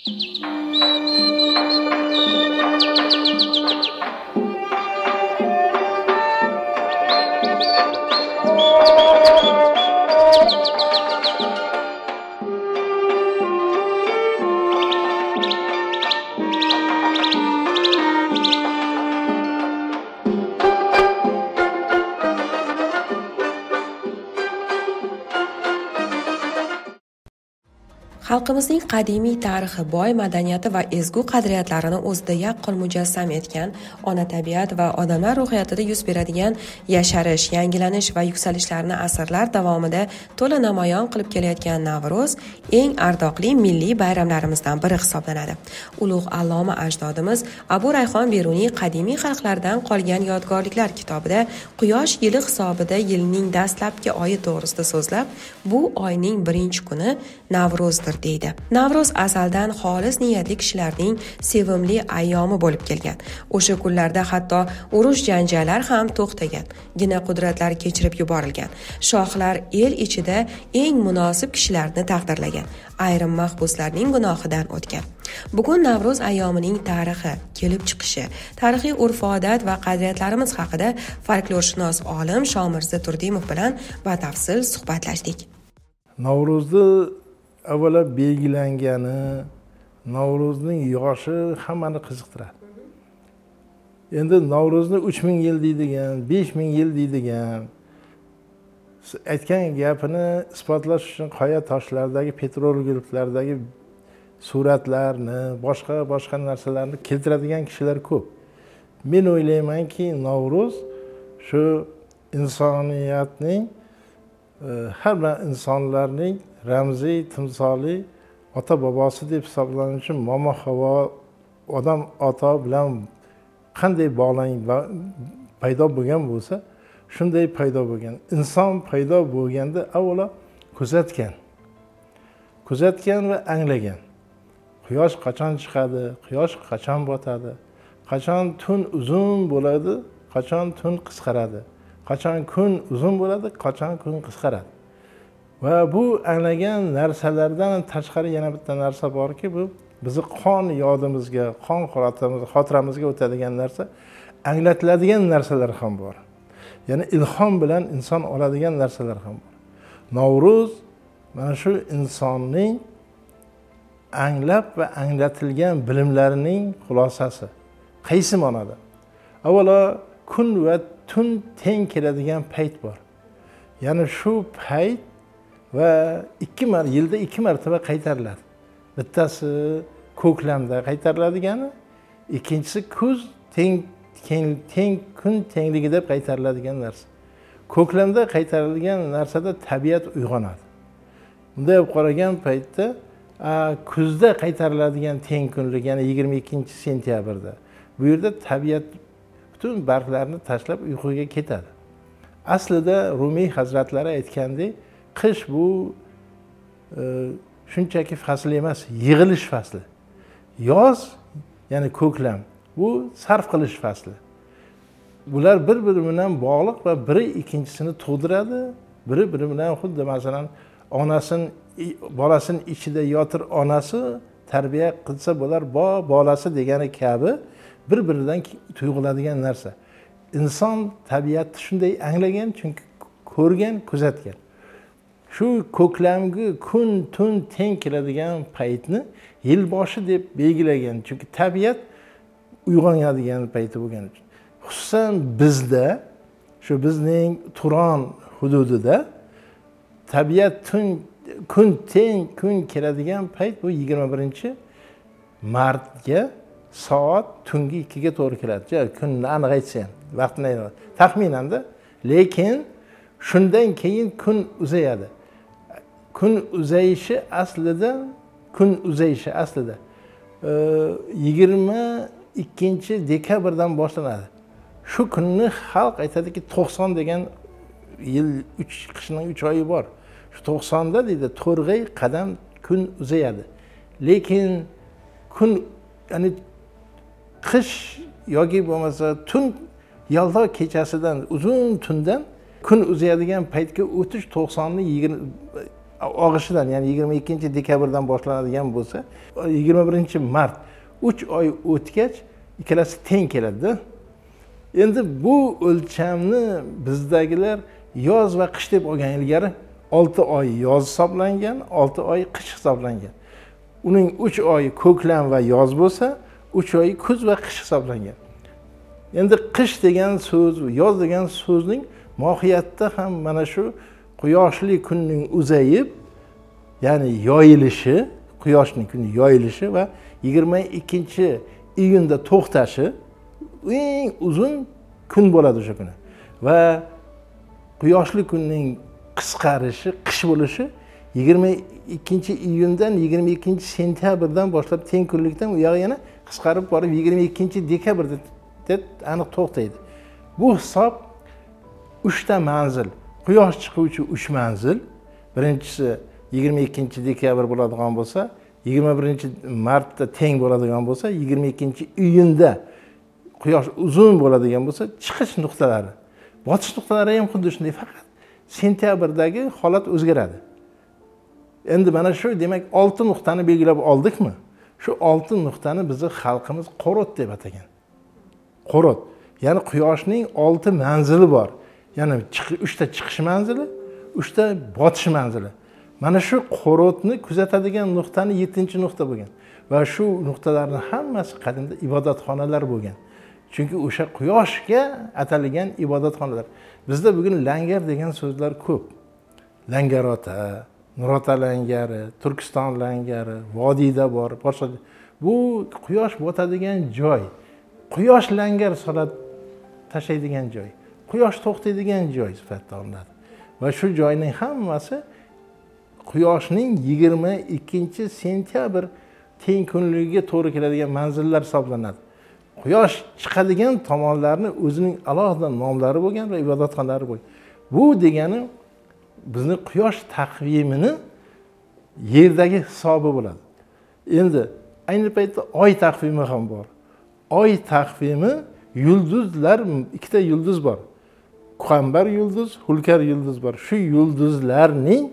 Xalqimizning qadimiy tarixi boy madaniyati va ezgu qadriyatlarini o'zida yaqqol mujassam etgan, ona tabiat va odamlar ruhiyatida yuz beradigan yasharish, yangilanish va yuksalishlarni asrlar davomida to'la namoyon qilib kelayotgan Navro'z eng ardoqli milliy bayramlarimizdan biri hisoblanadi. Ulug' alloma ajdodimiz Abu Rayhon Beruniy qadimiy xalqlardan qolgan yodgorliklar kitobida quyosh yili hisobida yilning dastlabki oyi to'g'risida so'zlab, bu oyning birinchi kuni Navro'zdir deydi. Navro'z azaldan xolis niyatli kishilarning sevimli ayyomi bo'lib kelgan. O'sha kunlarda hatto urush janjallar ham to'xtagan, gina qudratlar kechirib yuborilgan. Shohlar el ichida eng munosib kishilarni taqdirlagan, ayrim mahbuslarning gunohidan o'tgan. Bugun Navro'z ayyomining tarixi, kelib chiqishi, tarixiy urf-odat va qadriyatlarimiz haqida folklorshunos olim Shomirza Turdimov bilan batafsil suhbatlashdik. Navro'zni avvalo belgilangani, Navro'zning yoshi hammani qiziqtiradi. Endi Navro'zni 3000 yil deydigan, 5000 yil deydigan, aytgan gapini isbotlash uchun qoya toshlaridagi petroglyiflardagi suratlarni, boshqa narsalarni keltiradigan kishilar ko'p. Men o'ylaymanki, Navro'z shu insoniyatning har bir insonlarning ramziy, timsoliy ota bobosi deb hisoblanuvchi momo havo odam ota bilan qanday bog'lanib paydo bo'lgan bo'lsa, shunday paydo bo'lgan. Inson paydo bo'lganda avvalo kuzatgan va anglagan. Quyosh qachon chiqadi, quyosh qachon botadi, qachon tun uzun bo'ladi, qachon tun qisqaradi, qachon kun uzun bo'ladi, qachon kun qisqaradi. Va bu anglagan narsalardan tashqari yana bitta narsa borki, bu bizni qon yodimizga, qon xotiramizga o'tadigan narsa, anglatiladigan narsalar ham bor. Ya'ni ilhom bilan inson oladigan narsalar ham bor. Navro'z mana shu insonning anglab va anglatilgan bilimlarining xulosasi. Qaysi ma'noda? Avvalo kun va tun teng keladigan payt bor. Ya'ni shu payt va yilda 2 marotaba qaytariladi. Bittasi ko'klamda qaytariladigani, ikkinchisi kuz kun tengligi deb qaytariladigan narsa. Ko'klamda qaytarilgan narsada tabiat uyg'onadi. Bunday olib qaragan paytda kuzda qaytariladigan teng kunlik, ya'ni 22-sentyabrda. Bu yerda tabiat butun barglarni tashlab uyquga ketadi. Aslida Rumiy hazratlari aytgandek, qish bu shunchaki fasl emas, yig'ilish fasli. Yoz, ya'ni ko'klam, bu sarf qilish fasli. Bular bir-biri bilan bog'liq va biri ikkinchisini tug'diradi, biri bilan xuddi masalan bolasini ichida yotir onasi tarbiya qilsa bo'lar bolasi degani kabi bir-biridan tuyg'iladigan narsa. Inson tabiatni shunday anglagan, chunki ko'rgan, kuzatgan. Shu ko'klamgi kun tun teng keladigan paytni yil boshi deb belgilagan, chunki tabiat uyg'onadigan payti bo'lgani uchun. Xususan bizda, shu bizning Turon hududida tabiat kun keladigan payt bu 21-martga soat tungi 2 ga to'g'ri keladi. Kunni aniq aytsam, vaqtni taxminanda, lekin shundan keyin kun uzayadi. Kun uzayishi aslida 22-dekabrdan boshlanadi. Shu kunni xalq aytadiki 90 degan yil qishning 3 oyi bor. Shu 90da deydi to'rg'ay qadam kun uzayadi. Lekin kun, ya'ni qish yoki bo'lmasa tun yaldo kechasidan, uzun tundan kun uzayadigan paytga o'tish 90ni og'ishidan, ya'ni 22-dekabrdan boshlanadigan bo'lsa, 21-mart 3 oy o'tgach ikkalasi teng keladi-da. Endi bu o'lchamni bizdagilar yoz va qish deb olgan. Ilgari 6 oy yoz hisoblangan, 6 oy qish hisoblangan. Uning 3 oyi ko'klam va yoz bo'lsa, 3 oyi kuz va qish hisoblangan. Endi qish degan so'z, yoz degan so'zning mohiyatda ham mana shu quyoshli kunning uzayib, ya'ni yoyilishi, quyoshning kuni yoyilishi va 22-iyunda to'xtashi eng uzun kun bo'ladi o'sha kuni. Va quyoshli kunning qisqarishi, qish bo'lishi 22-iyundan 22-sentyabrdan boshlab teng kunlikdan u yoq yana qisqarib borib 22-dekabrda aniq to'xtaydi. Bu hisob 3 ta manzil. Quyosh chiquvchi 3 manzil. Birinchisi 22-dekabr bo'ladigan bo'lsa, 21-martda teng bo'ladigan bo'lsa, 22-iyunda quyosh uzun bo'ladigan bo'lsa, chiqish nuqtalari. Botish nuqtalari ham xuddi shunday, faqat sentyabrdagi holat o'zgaradi. Endi mana shu, demak, 6 nuqtani belgilab oldikmi? Shu 6 nuqtani bizning xalqimiz qorot deb atagan. Qorot, ya'ni quyoshning 6 manzili bor. Ya'ni 3 ta chiqish manzili, 3 ta botish manzili. Mana shu qorotni kuzatadigan nuqtani 7-nuqta bo'lgan. Va shu nuqtalarning hammasi qadimda ibodatxonalar bo'lgan. Chunki o'sha quyoshga atalgan ibodatxonalar. Bizda bugun langar degan so'zlar ko'p. Langarota, Nurota langari, Turkiston langari, vodiyda bor, boshqa. Bu quyosh botadigan joy. Quyosh langar solat tashlaydigan joy. Quyosh to'xtaydigan joy sifatida olinadi. Va shu joyning hammasi quyoshning 22-sentyabr teng kunligiga to'g'ri keladigan manzillar hisoblanadi. Quyosh chiqadigan tomonlarni o'zining alohida nomlari bo'lgan va ibodatxonalari bo'lgan. Bu degani bizning quyosh taqvimini yerdagi hisobi bo'ladi. Endi ayni paytda oy taqvimi ham bor. Oy taqvimi yulduzlar, ikkita yulduz bor. Qambar yulduz, Hulkar yulduz bor. Shu yulduzlarning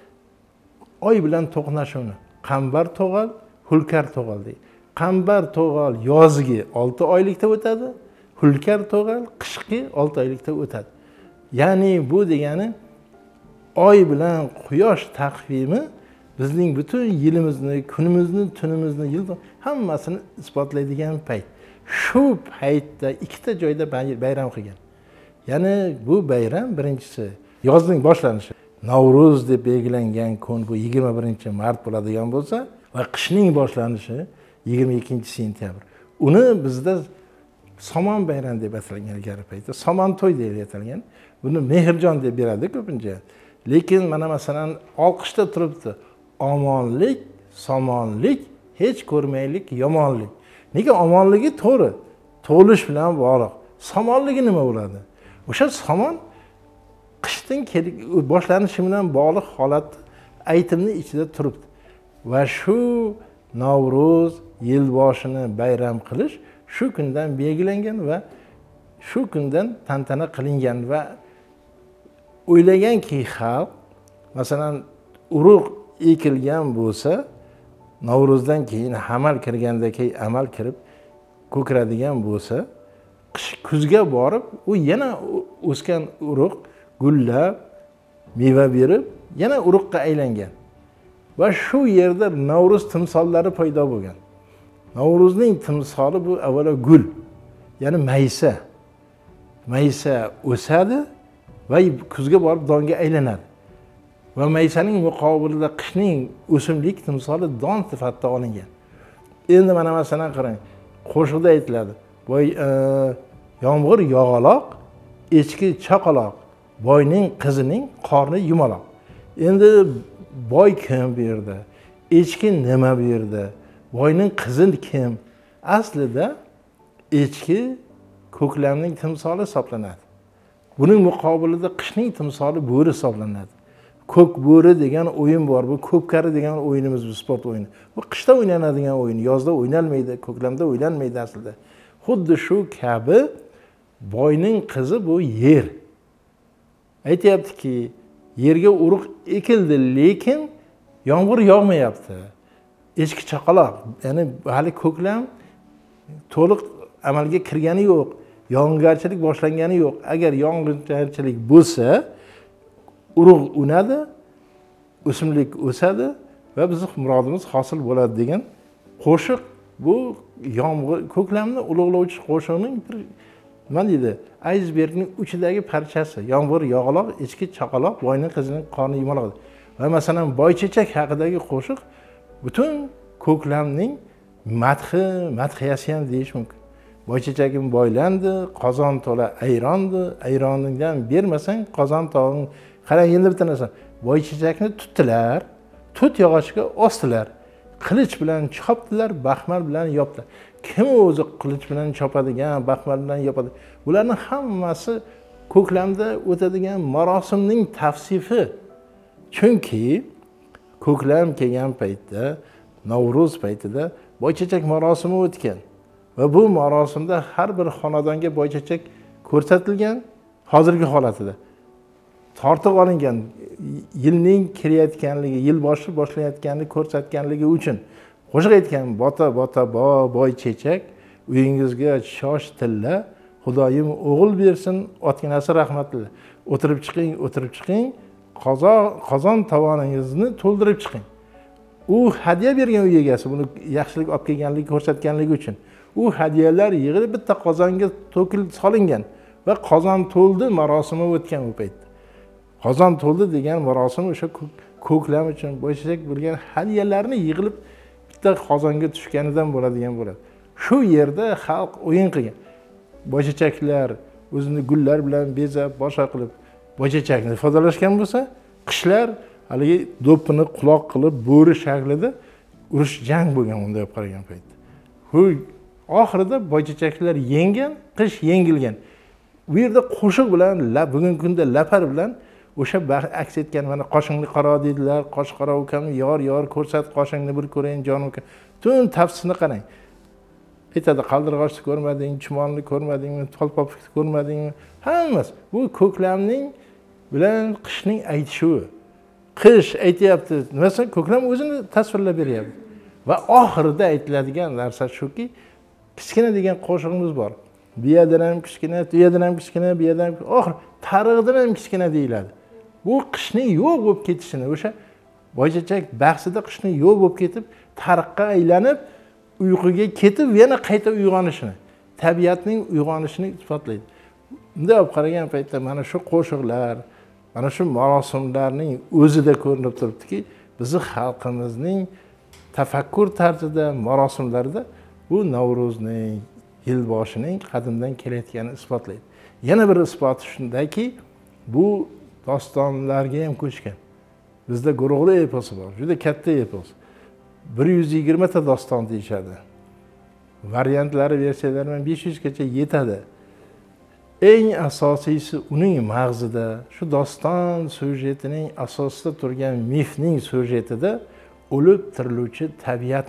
oy bilan to'qnashuvini Qambar to'g'al, Hulkar to'g'al deydi. Qambar to'g'al yozgi 6 oylikda o'tadi, Hulkar to'g'al qishki 6 oylikda o'tadi. Ya'ni bu degani oy bilan quyosh taqvimi bizning butun yilimizni, kunimizni, tunimizni, hammasini isbotlaydigan payt. Shu paytda ikkita joyda bayram qilgan. Ya'ni bu bayram birinchisi yozning boshlanishi, Navruz deb belgilangan kun bu 21-mart bo'ladigan bo'lsa va qishning boshlanishi 22-sentyabr. Uni bizda Somon bayram deb atalgan ilgari paytda, Somon to'y deb atalgan. Buni Mehrjon deb beradi ko'pincha. Lekin mana masalan olqishda turibdi. Omonlik, somonlik, hech ko'rmaylik yomonlik. Nega omonligi to'g'ri, to'lish bilan bog'liq. Somonligi nima bo'ladi? O'sha somon qishning boshlanishi bilan bog'liq holat aytimning ichida turibdi. Va shu Navruz yil boshini bayram qilish shu kundan belgilangan va shu kundan tantana qilingan va o'ylaganki xalq masalan urug' ekilgan bo'lsa, Navruzdan keyin hamal kirgandan keyin amal kirib ko'kiradigan bo'lsa, kuzga borib u yana o'sgan urug' gullab, meva berib, yana urug'ga aylangan. Va shu yerda Navruz timsollari paydo bo'lgan. Navruzning timsoli bu avvalo gul, ya'ni maysa. Maysa o'sadi va kuzga borib donga aylanadi. Va maysaning muqobilida qishning o'simlik timsoli don sifatida olingan. Endi mana masalan qarang, qo'shiqda aytiladi. Voy yomg'ir yog'aloq, echki chaqaloq, boyning qizining qorni yumaloq. Endi boy kim bu yerda? Echki nima bu yerda? Boyning qizi kim? Aslida echki ko'klamning timsoli hisoblanadi. Buning muqobilida qishning timsoli bo'ri hisoblanadi. Ko'k bo'ri degan o'yin bor. Bu ko'pkari degan o'yinimiz, bu sport o'yini. Bu qishda o'ynanadigan o'yin, yozda o'ynalmaydi, ko'klamda o'ynalmaydi aslida. Xuddi shu kabi boyning qizi bu yer. Aytayaptiki, yerga urug' ekildi, lekin yomg'ir yog'mayapti. Echki chaqaloq, ya'ni hali ko'klam to'liq amalga kirgani yo'q, yog'ingarchilik boshlangani yo'q. Agar yog'ingarchilik bo'lsa, urug' unadi, o'simlik o'sadi va bizning murodimiz hosil bo'ladi degan qo'shiq bu yomg'ir ko'klamni ulug'lovchi qo'shiqning bir nima deydi, aysbergning uchidagi parchasi. Yomg'ir yog'aloq, echki chaqaloq, boyning qizining qorni yumaloq. Va masalan boychechak haqidagi qo'shiq butun ko'klamning madhiyasi ham deyish mumkin. Boychechagim boylandi, qozon to'la ayrondi, ayroningdan bermasang qozon tog'ing. Qarang endi bitta narsa. Boychechakni tutdilar, tut yog'ochiga osdilar. Qilich bilan chopdilar, baxmal bilan yopdilar. Kim o'zi qilich bilan chopadigan, baxmal bilan yopadi? Bularning hammasi ko'klamda o'tadigan marosimning tavsifi. Chunki ko'klam kelgan paytda, Navro'z paytida boychechak marosimi o'tgan va bu marosimda har bir xonadonga boychechak ko'rsatilgan hozirgi holatida. Tortiq olingan, yilning kirayotganligi, yil boshlayotganini ko'rsatganligi uchun qo'shiq aytgan: bota bota boychechak, uyingizga shosh tilla, Xudoyim o'g'il bersin, otginasi rahmatli. O'tirib chiqing, qozon tovoningizni to'ldirib chiqing. U hadiya bergan uy egasi, buni yaxshilik olib kelganligi ko'rsatganligi uchun. U hadiyalar yig'ilib bitta qozonga to'kilib solingan va qozon to'ldi marosimi o'tgan u paytda. Qozon to'ldi degan marosim o'sha ko'klam uchun boychechak bo'lgan hadiyalarni yig'ilib bitta qozonga tushganidan bo'ladigan bo'ladi. Shu yerda xalq o'yin qilgan. Boychechaklar o'zini gullar bilan bezab, boshqa qilib boychechakni ifodalashgan bo'lsa, qishlar haligi do'ppini quloq qilib bo'ri shaklida urush jang bo'lgan unda olib qaragan paytda. Oxirida boychechaklar yengan, qish yengilgan. Bu yerda qo'shiq bilan, bugungi kunda lapar bilan o'sha aks etgan, mana qoshingni qaro dedilar, qosh qaro ukam, yor ko'rsat qoshingni bir ko'rayin jonim ukam. Tun tafsirini qarang. Aytadi, qaldirg'ochni ko'rmading, chumonni ko'rmadingmi, tolpoplikni ko'rmadingmi? Hammasi bu ko'klamning bilan qishning aytishuvi. Qish aytayapti, nimasi? Ko'klam o'zini tasvirlab beryapti. Va oxirida aytiladigan narsa shuki, kichkina degan qo'shig'imiz bor. Biyadan ham kichkina, tuyadan ham kichkina, biyadan ham oxir tarig'idan ham kichkina deyiladi. Bu qishning yo'q bo'lib ketishini, o'sha boychechak bahsida qishning yo'q bo'lib ketib, tariqqa aylanib, uyquga ketib, yana qayta uyg'onishini, tabiatning uyg'onishini isbotlaydi. Bunday olib qaragan paytda mana shu qo'shiqlar, mana shu marosimlarning o'zida ko'rinib turibdiki, bizning xalqimizning tafakkur tarzida, marosimlarida bu Navro'zning, yilboshining qadimdan kelayotganini isbotlaydi. Yana bir isboti shundaki, bu dostonlarga ham ko'chgan. Bizda Go'ro'g'li eposi bor, juda katta epos. 120 ta doston deyishadi. Variantlari, versiyalari 500 gacha yetadi. Eng asosiysi uning mag'zida, shu doston syujetining asosida turgan mifning syujetida o'lib tiriluvchi tabiat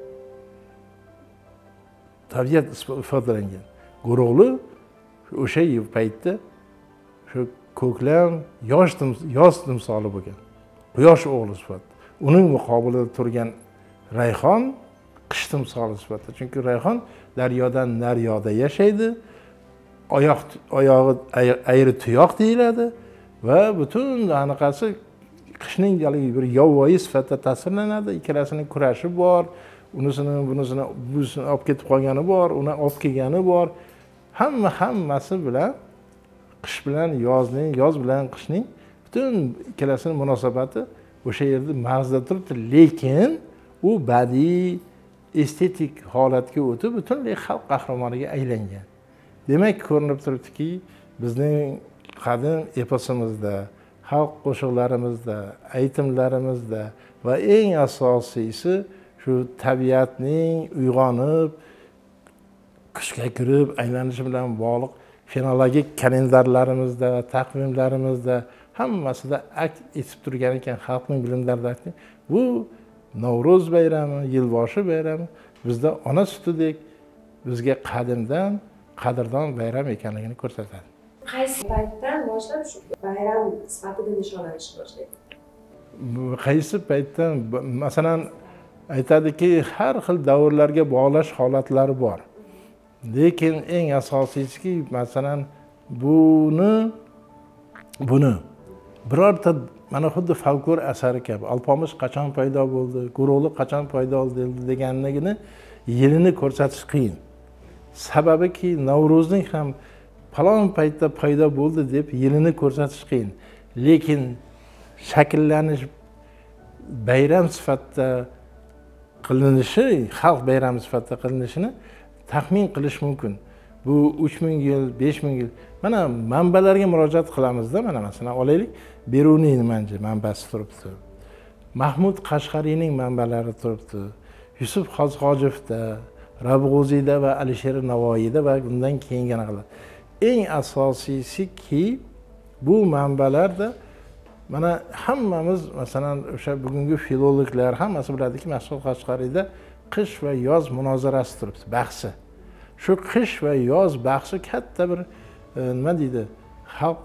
ifodalangan. Go'ro'g'li o'sha paytda shu ko'klam yoz timsoli bo'lgan. Quyosh o'g'li sifatida. Uning muqobilida turgan Rayhon qish timsoli sifatida. Chunki Rayhon daryodan naryoda yashaydi. Oyog'i ayri tuyoq deyiladi va butun anaqasi qishning bir yovvoyi sifatida tasvirlanadi. Ikkalasining kurashi bor. Bunisini olib ketib qolgani bor, uni olib kelgani bor. Hammasi bilan qish bilan yoz bilan qishning butun ikkalasining munosabati o'sha yerda mag'zida turibdi, lekin u badiiy estetik holatga o'tib butunlay xalq qahramoniga aylangan. Demak, ko'rinib turibdiki, bizning qadim eposimizda, xalq qo'shiqlarimizda, aytimlarimizda va eng asosiysi shu tabiatning uyg'onib, qishga kirib aylanishi bilan bog'liq fenologik kalendarlarimizda, taqvimlarimizda hammasida aks etib turgan ekan xalqning bilimlarida. Bu Navro'z bayrami, yilboshi bayrami bizda ona sutidek bizga qadimdan qadrdon bayram ekanligini ko'rsatadi. Qaysi paytdan boshlab shu bayram sifatida nishonlanishni boshlaydi? Qaysi paytdan, masalan, aytadiki, har xil davrlarga bog'lash holatlari bor. Lekin eng asosiysi, masalan, buni birorta mana xuddi folklor asari kabi alpomish qachon paydo bo'ldi, guruhli qachon paydo bo'ldi deganligini yilini ko'rsatish qiyin. Sababiki Navro'zning ham falon paytda paydo bo'ldi deb yilini ko'rsatish qiyin. Lekin shakllanish bayram sifatida qilinishi, xalq bayrami sifatida qilinishini taxmin qilish mumkin. Bu 3000 yil, 5000 yil. Mana manbalarga murojaat qilamizda, mana masalan olaylik, Beruniy manbasi turibdi. Mahmud Qashqariyning manbalari turibdi. Yusuf Xojxojevda, Rabg'uziyda va Alisher Navoiyda va bundan keyingilar. Eng asosiysi bu manbalarda mana hammamiz, masalan, o'sha bugungi filologlar hammasi biladiki, Mahmud Qashqariyda qish va yoz munozarasi turibdi, bahsi. Shu qish va yoz bahsi katta bir nima deydi, xalq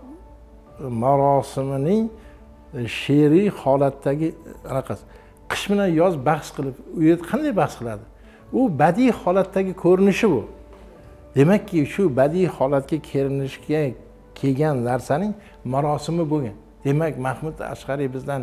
marosimining she'riy holatdagi anaqasi. Qish bilan yoz bahs qilib, u yerda qanday bahs qiladi? U badiiy holatdagi ko'rinishi bu. Demakki, shu badiiy holatga ko'rinishga kelgan narsaning marosimi bo'lgan. Demak, Mahmud Qashqariy bizdan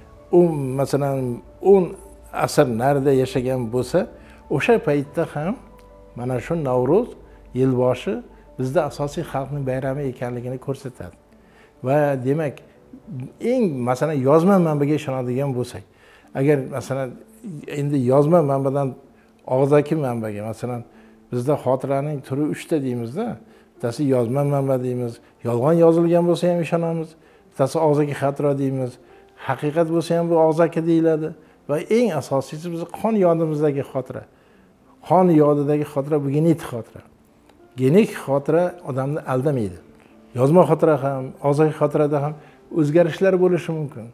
masalan 10 asr narida yashagan bo'lsa, o'sha paytda ham mana shu Navro'z yilboshi bizda asosiy xalqning bayrami ekanligini ko'rsatadi. Va demak, eng masalan yozma manbaga ishonadigan bo'lsak, agar masalan endi yozma manbadan og'zaki manbaga, masalan bizda xotiraning turi 3 ta deymizda, bittasi yozma manba deymiz, yolg'on yozilgan bo'lsa ham ishonamiz, bittasi og'zaki xotira deymiz, haqiqat bo'lsa ham bu og'zaki deyiladi va eng asosiysi biz qon yodimizdagi xotira. Qon yodidagi xotira bu genetik xotira. Genetik xotira odamni aldamaydi. Yozma xotira ham, og'zaki xotirada ham o'zgarishlar bo'lishi mumkin.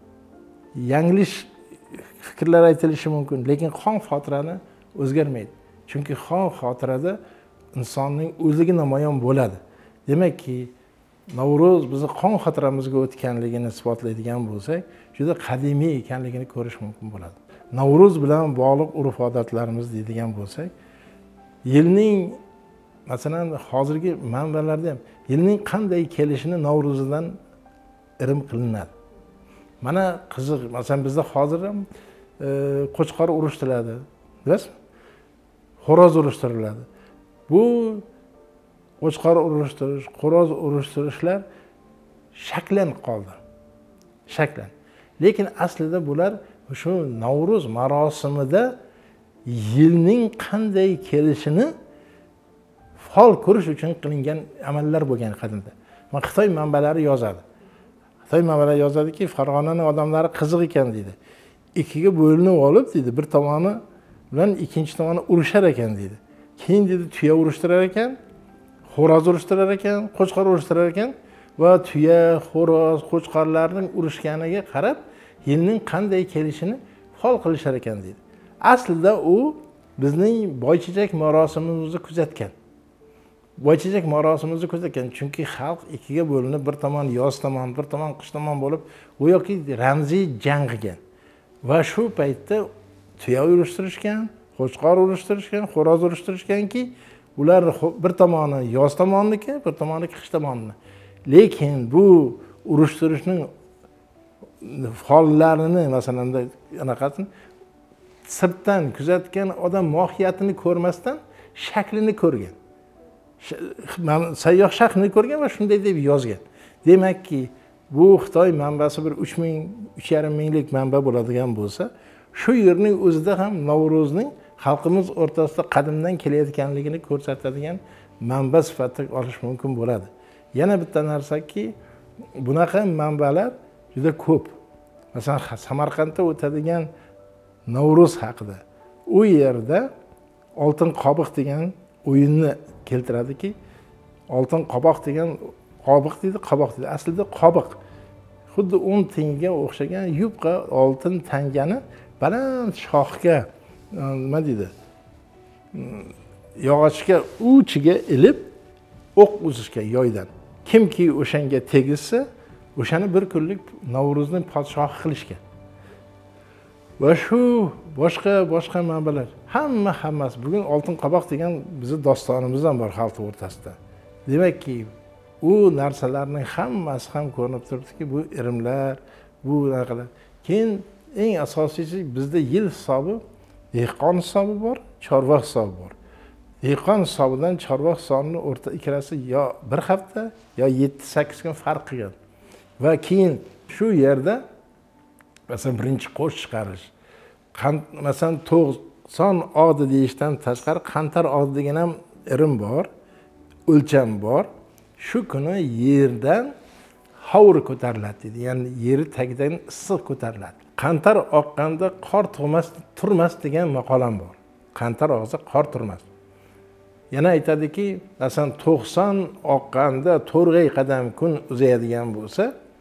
Yanglish fikrlar aytilishi mumkin, lekin qon xotirani o'zgarmaydi. Chunki qon xotirada insonning o'zligi namoyon bo'ladi. Demakki, Navro'z bizni qon xotiramizga o'tganligini isbotlaydigan bo'lsak, juda qadimiy ekanligini ko'rish mumkin bo'ladi. Navro'z bilan bog'liq urf-odatlarimiz deydigan bo'lsak, yilning masalan hozirgi manbalarda ham yilning qanday kelishini Navro'zidan irim qilinadi. Mana qiziq, masalan bizda hozir ham qo'chqor urishtiriladi, bilasizmi? Xo'roz urishtiriladi. Bu qo'chqor urishtirish, xo'roz urishtirishlar shaklan qoldi. Shaklan. Lekin aslida bular shu Navro'z marosimida yilning qanday kelishini fol ko'rish uchun qilingan amallar bo'lgan qadimda. Mana Xitoy manbalari yozadi. Xitoy manbalari yozadiki, Farg'onaning odamlari qiziq ekan deydi. Ikkiga bo'linib olib deydi, bir tomoni bilan ikkinchi tomoni urushar ekan deydi. Keyin deydi tuya urishtirar ekan, xo'roz urishtirar ekan, qo'chqor urishtirar ekan va tuya, xo'roz, qo'chqorlarning urushganiga qarab yilning qanday kelishini fol qilishar ekan deydi. Aslida u bizning boychechak marosimimizni kuzatgan. Boychechak marosimimizni kuzatgan, chunki xalq ikkiga bo'linib, bir tomon yoz tomon, bir tomon qish tomon bo'lib, go'yoki ramziy jang qilgan. Va shu paytda tuya urishtirishgan, qo'chqor urishtirishgan, xo'roz urishtirishganki, ular bir tomoni yoz tomonniki, bir tomoni qish tomonni. Lekin bu urishtirishning hollarini masalan anaqasini sirtdan kuzatgan odam mohiyatini ko'rmasdan shaklini ko'rgan. Sayyoh shaklini ko'rgan va shunday deb yozgan. Demakki, bu Xitoy manbasi bir 3,5 minglik manba bo'ladigan bo'lsa, shu yerning o'zida ham Navro'zning xalqimiz o'rtasida qadimdan kelayotganligini ko'rsatadigan manba sifatida olish mumkin bo'ladi. Yana bitta narsaki, bunaqa manbalar juda ko'p. Masalan, Samarqandda o'tadigan Navro'z haqida u yerda oltin qobiq degan o'yinni keltiradiki, oltin qobiq degan qobiq deydi, qobiq deydi. Aslida qobiq xuddi 10 tiyinga o'xshagan yupqa oltin tangani baland shoxga nima deydi? Yog'ochga uchiga ilib o'q uzishga yoydan. kimki o'shanga tegishsa o'shani bir kunlik Navro'zning podshohi qilishgan. Va shu boshqa manbalar hammasi bugun oltin qaboq degan bizning dostonimiz ham bor xalq o'rtasida. Demakki, u narsalarning hammasi ham ko'rinib turibdiki, bu irimlar, bu narsalar. Keyin eng asosiysi bizda yil hisobi, dehqon hisobi bor, chorva hisobi bor. Dehqon hisobidan chorva hisobini o'rta ikkalasi yo bir hafta yo 7-8 kun farq qilgan. Va keyin shu yerda masalan birinchi qo'sh chiqarish. Masalan 90 odi deyishdan tashqari qantar odi degan ham irim bor, o'lcham bor. Shu kuni yerdan hovur ko'tariladi deydi. Ya'ni yeri tagidan issiq ko'tariladi. Qantar oqqanda qor turmas degan maqolam bor. Qantar og'sa qor turmas. Yana aytadiki, masalan 90 oqqanda to'rg'ay qadam kun uzayadigan bo'lsa,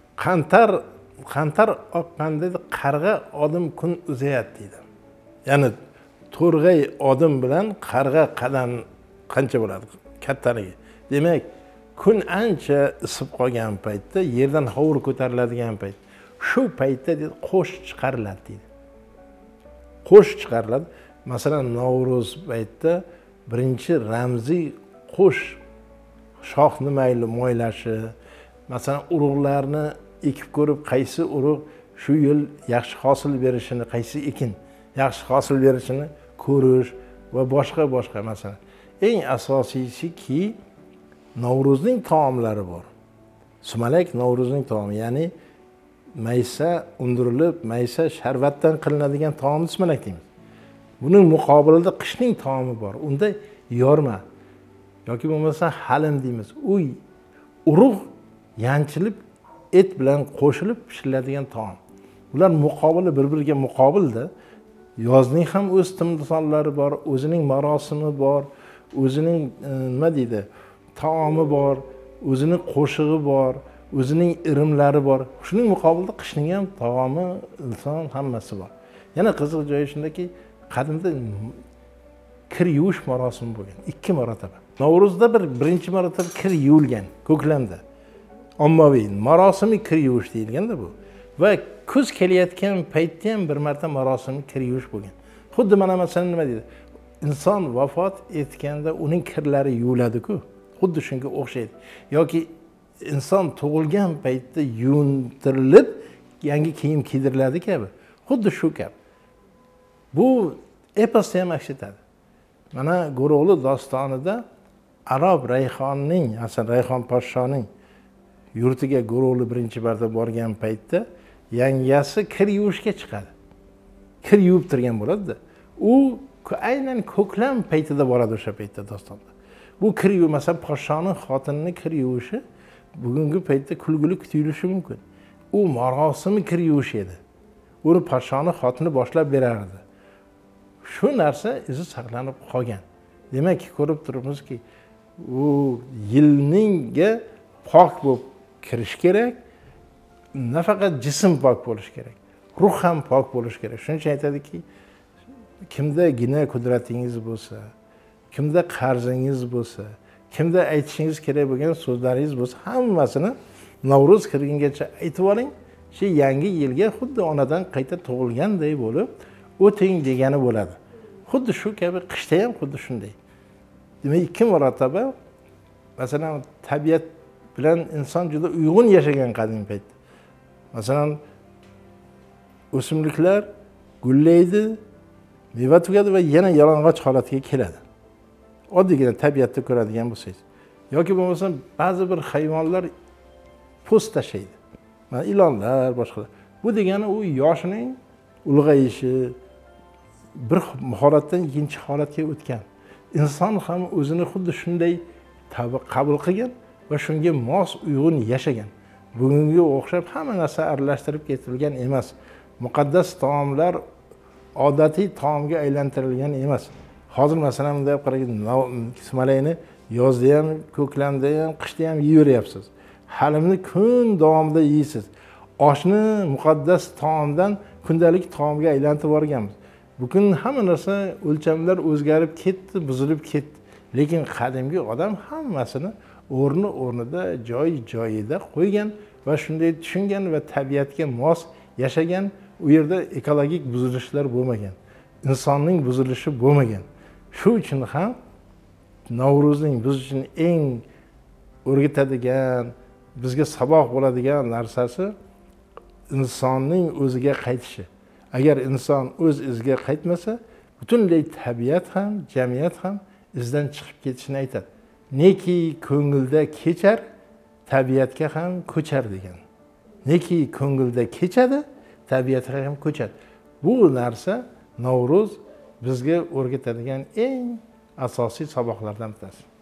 qantar oqqanda qarg'a odim kun uzayadi deydi. Ya'ni to'rg'ay odim bilan qarg'a qadam qancha bo'ladi? Kattaligi. Demak, kun ancha isib qolgan paytda, yerdan hovur ko'tariladigan payt, shu paytda qo'sh chiqariladi deydi. Qo'sh chiqariladi. Masalan, Navro'z paytda birinchi ramziy qo'sh shoxni mayli moylashi, masalan, urug'larni ekib ko'rib, qaysi urug' shu yil yaxshi hosil berishini, qaysi ekin yaxshi hosil berishini ko'rish va boshqa masalan. Eng asosiysi-ki, Navro'zning taomlari bor. Sumalak Navro'zning taomi, ya'ni maysa undirilib, maysa sharbatdan qilinadigan taomni sumalak deymiz. Buning muqobilida qishning taomi bor. Unda yorma yoki bo'lmasa halim deymiz. U urug' yanchilib et bilan qo'shilib pishiriladigan taom. Ular muqobili bir-biriga muqobilda. Yozning ham o'z timsollari bor, o'zining marosimi bor, o'zining nima deydi, taomi bor, o'zining qo'shig'i bor, o'zining irimlari bor. Shuning muqobilida qishning ham taomi, inson hammasi bor. Yana qiziq joyi shundaki, qadimda kir yuvish marosimi bo'lgan, 2 marotaba. Navro'zda birinchi marotaba kir yuvilgan, ko'klamda. Ommaviy marosimiy kir yuvish deyilganda bu. Va kuz kelayotgan paytda ham bir marta marosimiy kir yuvish bo'lgan. Xuddi mana masalan nima deydi? Inson vafot etganda uning kirlari yuviladi-ku. Xuddi shunga o'xshaydi. Yoki inson tug'ilgan paytda yuvintirilib, yangi kiyim kiydiriladi kabi. Xuddi shu kabi. Bu eposda ham aks etadi. Mana Go'ro'g'li dostonida Arob Rayhonning, aslida Rayhon podshoning yurtiga Go'ro'g'li birinchi marta borgan paytda yangasi kir yuvishga chiqadi. Kir yuvib turgan bo'ladi-da. U aynan ko'klam paytida boradi o'sha paytda dostonda. Bu kir yuvmasa podshoning xotinining kir yuvishi bugungi paytda kulgili tuyulishi mumkin. U marosimi kir yuvish edi. Uni podshoning xotini boshlab berardi. Shu narsa izi saqlanib qolgan. Demak, ko'rib turibmizki, u yilninga pok bo'lib kirish kerak. Nafaqat jism pok bo'lish kerak, ruh ham pok bo'lish kerak. Shuning uchun aytadiki, kimda gina qudratingiz bo'lsa, kimda qarzingiz bo'lsa, kimda aytishingiz kerak bo'lgan so'zlaringiz bo'lsa, hammasini Navro'z kirgungacha aytib oling. Shu yangi yilga xuddi onadan qayta tug'ilganday bo'lib o'ting degani bo'ladi. Xuddi shu kabi qishda ham xuddi shunday. Demak, 2 marotaba masalan tabiat bilan inson juda uyg'un yashagan qadim paytda. Masalan, o'simliklar gullaydi, meva tugadi va yana yalang'och holatga keladi. Oddiygina tabiatda ko'radigan bo'lsangiz. Yoki bo'lmasa ba'zi bir hayvonlar po'st tashlaydi. Mana ilonlar, boshqalar. Bu degani u yoshining ulg'ayishi, bir holatdan ikkinchi holatga o'tgan. Inson ham o'zini xuddi shunday qabul qilgan va shunga mos uyg'un yashagan. Bugungi o'xshab hamma narsa aralashtirib ketilgan emas. Muqaddas taomlar odatiy taomga aylantirilgan emas. Hozir masalan bunday qarang, sumalakni yozda ham, ko'klamda ham, qishda ham yeyaveryapsiz. Halimni kun davomida yeysiz. Oshni muqaddas taomdan kundalik taomga aylantirib yuborganmiz. Bugun hamma narsa o'lchamlar o'zgarib ketdi, buzilib ketdi. Lekin qadimgi odam hammasini o'rnida joyida qo'ygan va shunday tushungan va tabiatga mos yashagan. U yerda ekologik buzilishlar bo'lmagan, insonning buzilishi bo'lmagan. Shu uchun ham Navro'zning biz uchun eng o'rgatadigan, bizga saboq bo'ladigan narsasi insonning o'ziga qaytishi. Agar inson o'z iziga qaytmasa, butunlay tabiat ham, jamiyat ham izdan chiqib ketishini aytadi. Neki ko'ngilda kechar, tabiatga ham ko'char degan. Neki ko'ngilda kechadi, tabiatga ham ko'chadi. Bu narsa Navro'z bizga o'rgatadigan eng asosiy saboqlardan birisi.